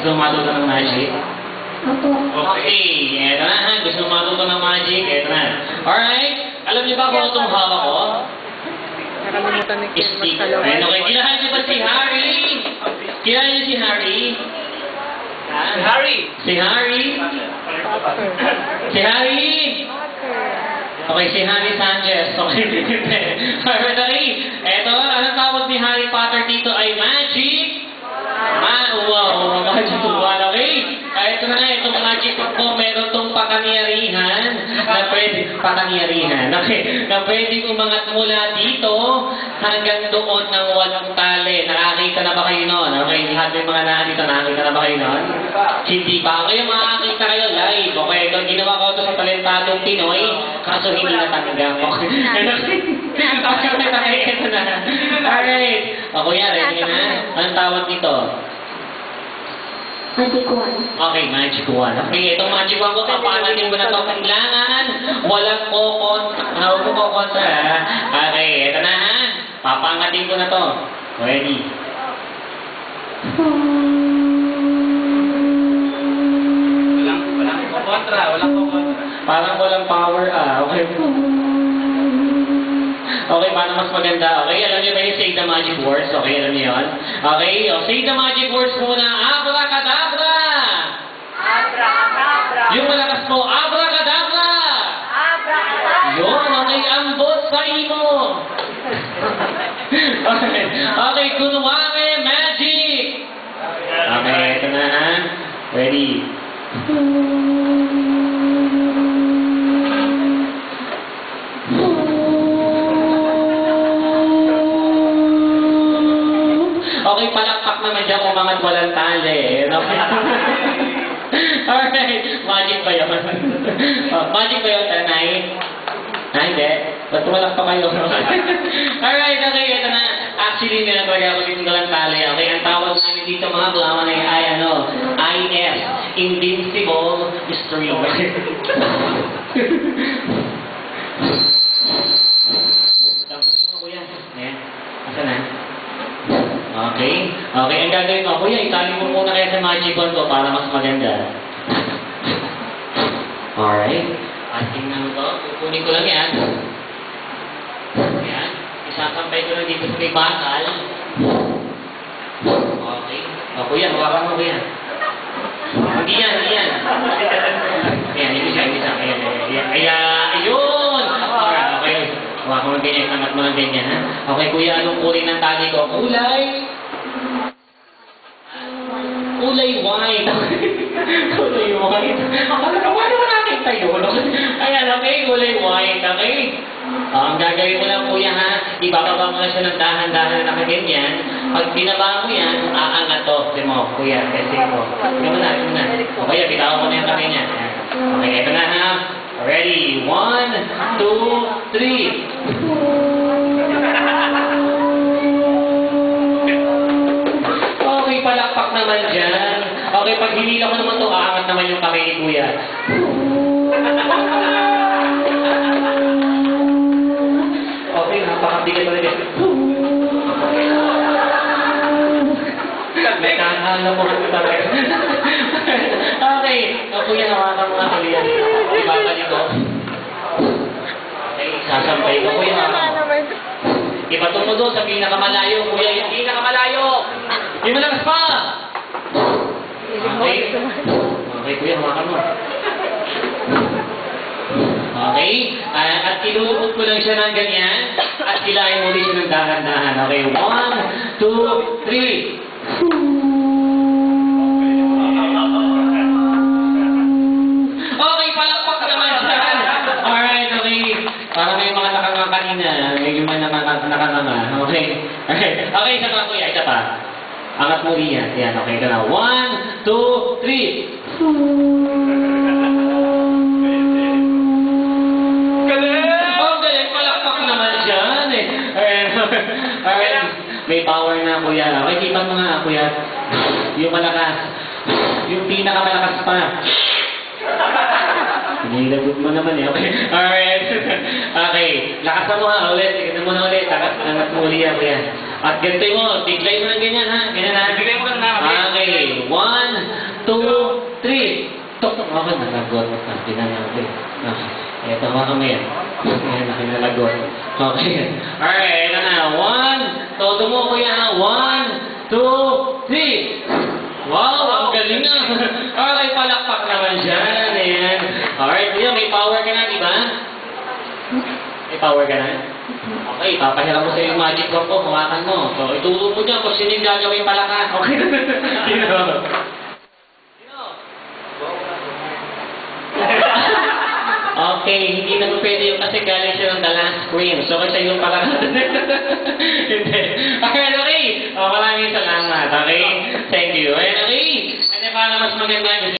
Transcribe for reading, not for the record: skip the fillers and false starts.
Gusto mo matuto ng magic? Opo. Okay, eto na ha. Gusto mo matuto ng magic? Eto na. Alright, alam niyo ba kung itong hawak ko? Nakalimutan ni Ken Stick. magkalawan. Ayun, okay. Kilala niyo ba si Harry? Kilala niyo si Harry? Si Harry! Si Harry? Potter. Si Harry! Potter. Okay, si Harry Sanchez. Okay. Alright, okay. Eto, anong tawag ni Harry Potter dito ay magic? Wow, magic wand. Okay. Ito na, itong magic po, meron itong pakaniyarihan na pwede, okay, na pwedeng umangat mula dito hanggang doon ng walang tali. Nakakita na ba kayo noon? Okay, lahat ng mga nakakita, nakakita na ba kayo noon? Hindi pa. Okay, makakita kayo live. Okay, ito, ginawa ko ito sa talentadong Pinoy, kaso hindi natanggap. Okay. Ito na. Alright. O, kuya, ready na? Anong tawag nito? Magic wand. Okay, magic wand. Okay, itong magic wand ko, papanatin mo na ito. Kailangan walang kukontra. Huwag mo kukontra, ha? Okay, ito na, ha? Papangatin ko na ito. Ready? Walang kontra, walang kontra. Parang walang power, okay. Okay, paano mas maganda? Okay, alam niyo ba yung say the magic words? Okay, alam niyo yun? Okay, say the magic words muna. Abracadabra! Abracadabra. Yung malakas po, abracadabra! Abracadabra. Yun, okay, ambot sa imo. Okay, kunwari magic. Okay, ito na, ha? Ready? Okay, palakpak naman dyan kung mga walang tali. Okay. Alright, magic ba yun? Magic ba yun, Tanay? Hindi. Ba't tumalak pa kayo? Alright, okay, ito na. Actually, meron talaga ako dito walang tali. Okay, ang tawag namin dito mga blaman ay IS. Invincible String. Dapat mo, kuya. Ayan. Asa na? Okay. Okay, ang gagawin ko, kuya, itali mo muna kaya sa magic wand ko para mas maganda. Alright. At tingnan mo to. Kukunin ko lang yan. Ayan. Isasampay ko lang dito sa may bakal. Okay. O, kuya, hawakan mo, kuya. Hindi yan, hindi yan. Ayan, hindi siya, hindi siya. Ayan, ayun! Alright, okay. Hawakan mo ng ganyan, angat mo ng ganyan, ha? Okay, kuya, anong kulay ng tali ko? Kulay white. Kulay white. Paano mo nakita yun? Ayan, okay, kulay white, okay? Ang gagawin mo lang, kuya, ha? Ibababa mo lang siya ng dahan-dahan na nakaganyan. Pag binaba mo yan, aangat to. Kasi mo, kuya, kasi mo. Tignan mo na, tignan na. O kuya, bitawan mo na yung kamay niya. Okay, ito na, ha? Ready? 1, 2, 3. Okay, palakpak naman dyan. Okay, pag hinila ko naman to, aangat naman yung kamay ni kuya. Okay, napakabigat talaga. May kahala mo kasi talaga. Okay, kuya, hawakan mo nga tuloy yan. Ibabalik ko. Okay, sasampay ko, kuya, hawakan mo. Ipatungo doon sa pinakamalayo, kuya, yung pinakamalayo. Yung malakas pa! Okay. Okay, kuya, hawakan mo. Okay? At ilulubog ko lang siya ng ganyan. At kilahin mo rin siya ng dahan-dahan. Okay, 1, 2, 3. Okay, palakpak naman siya. Alright, okay. Para may mga nakanga kanina. May yung mga nakanganga. Okay. Okay, isa pa kuya, isa pa. Angat mo rin yan. Yan, okay. Ito na. 1, 2, 3. Alright, may power na kuya. Okay, kita mo nga kuya. Yung malakas. Yung pinakamalakas pa. Hinilagot mo naman eh. Okay. Alright. Okay. Lakasan mo nga ulit. Tignan mo na ulit. Angat mo ulit yan kuya. At ganito mo, tiglay mo ng ganyan ha. Ganyan ha. Tiglay mo ka na. Okay. 1, 2, 3. Tok. Okay, nalagot. Pinanabi. Okay. Ito, hawakan mo yan. Ayan, nakinalagot. Okay. Alright, ito na. 1. Todo mo, kuya. 1, 2, 3. Wow, ang galing na. Okay, palakpak naman dyan. Ayan. Alright, kuya, may power ka na, di ba? May power ka na? Okay, papahiram mo sa yung magic wand ko, hawakan mo. So, itulong mo dyan kung sino yung gagawin palaka. Okay? Sino? Sino? Okay, hindi na pwede yun kasi galing siya ng the last screen. So, kasi yung palaka. Hindi. Okay. Maraming salamat. Okay? Thank you. Okay. Ano para mas maganda?